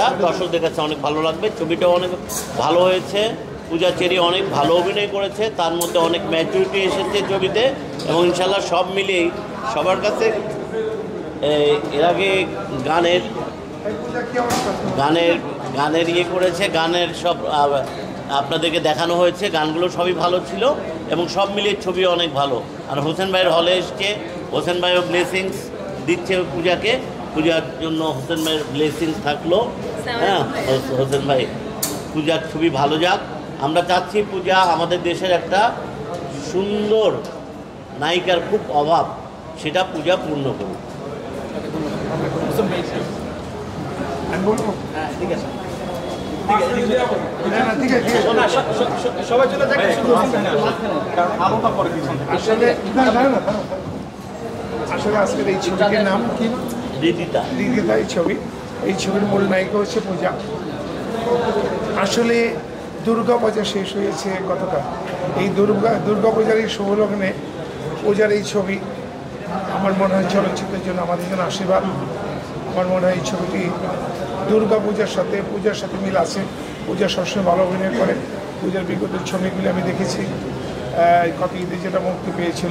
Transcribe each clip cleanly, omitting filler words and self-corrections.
দর্শকদের কাছে অনেক ভালো লাগবে। ছবিটাও অনেক ভালো হয়েছে। পূজা চেরি অনেক ভালো অভিনয় করেছে, তার মধ্যে অনেক ম্যাচুরিটি এসেছে ছবিতে, এবং ইনশাল্লাহ সব মিলিয়েই সবার কাছে এর আগে গানের ইয়ে করেছে, গানের সব আপনাদেরকে দেখানো হয়েছে, গানগুলো সবই ভালো ছিল এবং সব মিলিয়ে ছবি অনেক ভালো। আর হোসেন ভাইয়ের হলে এসছে, হোসেন ভাইও ব্লেসিংস দিচ্ছে পূজাকে, পূজার জন্য হোসেন ভাইয়ের ব্লেসিংস থাকলো। হ্যাঁ, হোসেন ভাই পূজার ছবি ভালো যাক। আমরা চাচ্ছি পূজা আমাদের দেশের একটা সুন্দর নায়িকার খুব অভাব, সেটা পূজা পূর্ণ করুক। আসলে আজকের এই ছবিটির নাম কি? রিদিতা। এই ছবি, এই ছবির মূল নায়িকা হচ্ছে পূজা। আসলে দুর্গা পূজা শেষ হয়েছে গতকাল। এই দুর্গা পূজার এই শুভ লগ্নে পূজার এই ছবি আমার মনে হয় চলচ্চিত্রের জন্য আমাদের জন্য আশীর্বাদ। আমার মনে হয় এই ছবিটি দুর্গা পূজার সাথে মিল আছে। পূজা সবসময় ভালো অভিনয় করে। পূজার বিগত ছবিগুলি আমি দেখেছি, কত ঈদে যেটা মুক্তি পেয়েছিল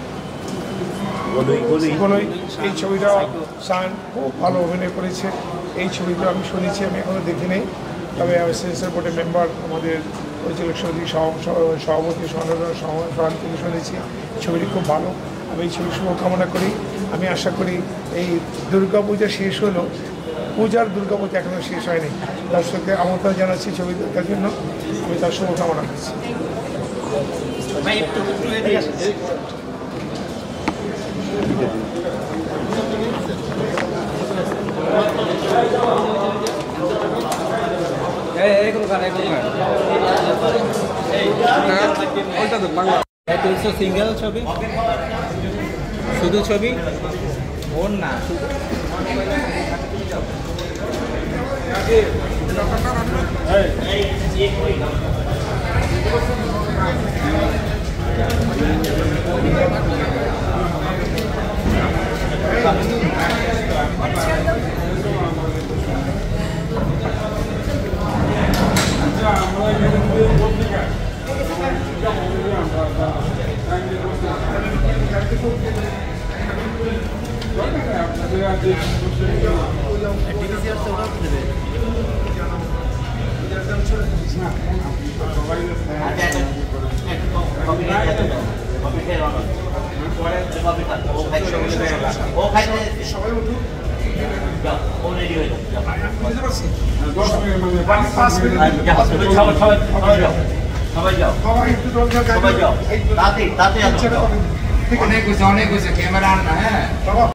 বলই, এই ছবিটা শান খুব ভালো অভিনয় করেছে। এই ছবিটা আমি শুনেছি, আমি এখনও দেখি নেই, তবে সেন্সর বোর্ডের মেম্বার আমাদের পরিচালক সমিতির সভাপতি সরান থেকে শুনেছি ছবিটি খুব ভালো। আমি এই ছবির শুভকামনা করি। আমি আশা করি এই দুর্গা পূজা শেষ হলো, পূজার দুর্গা পূজা এখনও শেষ হয়নি। দর্শককে আমন্ত্রণ জানাচ্ছি ছবি দেখার জন্য, আমি তার শুভকামনা করছি। সিঙ্গেল ছবি, শুধু ছবি ওর না, সবাই যাও, তাতে অনেক হয়েছে ক্যামেরা আন না। হ্যাঁ।